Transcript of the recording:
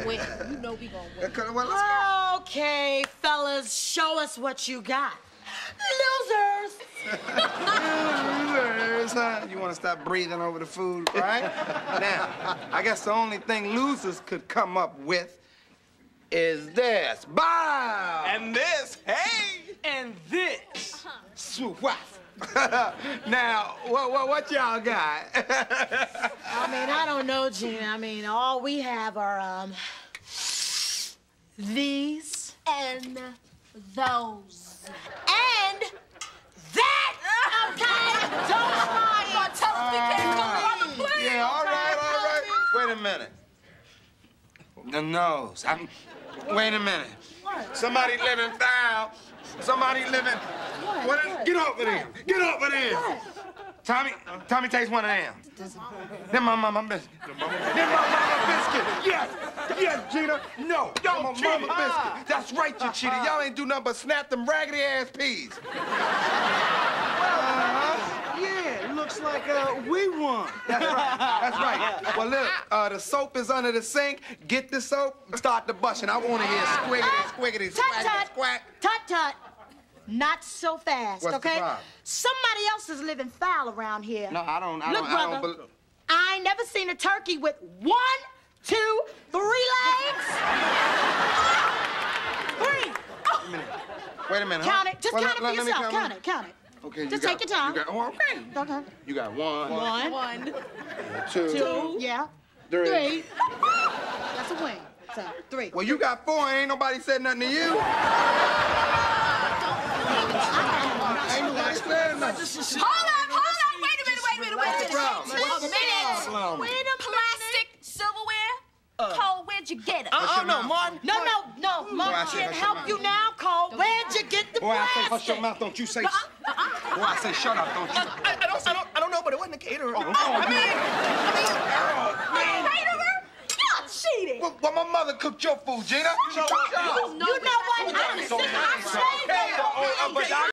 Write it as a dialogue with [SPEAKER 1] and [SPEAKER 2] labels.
[SPEAKER 1] win. You know we gonna win.
[SPEAKER 2] Well, let's go.
[SPEAKER 3] Okay, fellas, show us what you got. Losers.
[SPEAKER 2] Losers, huh? You want to stop breathing over the food, right? Now, I guess the only thing losers could come up with is this. Bow!
[SPEAKER 4] And this, hey!
[SPEAKER 2] And this. Swoop, waff. Now, what y'all got?
[SPEAKER 3] I mean, I don't know, Gina. I mean, all we have are, these.
[SPEAKER 1] And those.
[SPEAKER 3] And that! Okay? Don't lie.
[SPEAKER 1] Gonna tell us we can't come on the plane.
[SPEAKER 2] Yeah, all right. Wait a minute. The nose. Wait a minute.
[SPEAKER 3] What?
[SPEAKER 2] Somebody living foul. Somebody living.
[SPEAKER 3] What?
[SPEAKER 2] Get over there. Get over there.
[SPEAKER 3] What?
[SPEAKER 2] Tommy takes one of them. Them my mama biscuit. Them my mama biscuit. Yes, Gina. No, y'all my mama biscuit. That's right, you cheated. Y'all ain't do nothing but snap them raggedy ass peas.
[SPEAKER 4] Yeah, looks like we won.
[SPEAKER 2] That's right. Well, look, the soap is under the sink. Get the soap and start the bushing. I want to hear squiggity, squack, squack.
[SPEAKER 3] Tut. Not so fast,
[SPEAKER 2] What's the
[SPEAKER 3] okay?
[SPEAKER 2] problem?
[SPEAKER 3] Somebody else is living foul around here.
[SPEAKER 2] No, I don't believe.
[SPEAKER 3] I ain't never seen a turkey with 1, 2, 3 legs. 3.
[SPEAKER 2] Wait a minute.
[SPEAKER 3] Count it. Just
[SPEAKER 2] Well,
[SPEAKER 3] count it for
[SPEAKER 2] let me
[SPEAKER 3] yourself. Count it.
[SPEAKER 2] Okay,
[SPEAKER 3] Just take your time.
[SPEAKER 2] Okay.
[SPEAKER 3] Okay.
[SPEAKER 2] You got 1,
[SPEAKER 1] 1,
[SPEAKER 2] 2,
[SPEAKER 3] Yeah.
[SPEAKER 2] 3.
[SPEAKER 3] That's a win. So, 3.
[SPEAKER 2] Well, you got 4. Ain't nobody said nothing to you. Ain't nobody said nothing.
[SPEAKER 1] Hold on. Wait a minute.
[SPEAKER 2] What's the problem?
[SPEAKER 1] Plastic silverware. Cole, where'd you get it?
[SPEAKER 4] No, Martin.
[SPEAKER 3] No. Mom
[SPEAKER 2] I say
[SPEAKER 3] can't
[SPEAKER 2] hush your
[SPEAKER 3] help you now, Cole. Where'd you get the
[SPEAKER 2] Boy, I say hush
[SPEAKER 3] plastic?
[SPEAKER 2] your mouth. Don't you say. Boy, I say shut up. Don't you?
[SPEAKER 4] I don't know, but it wasn't a caterer.
[SPEAKER 1] Caterer? Y'all cheating.
[SPEAKER 2] Well, my mother cooked your food, Gina. She cooked yours.
[SPEAKER 3] You know what? I saved it.
[SPEAKER 2] But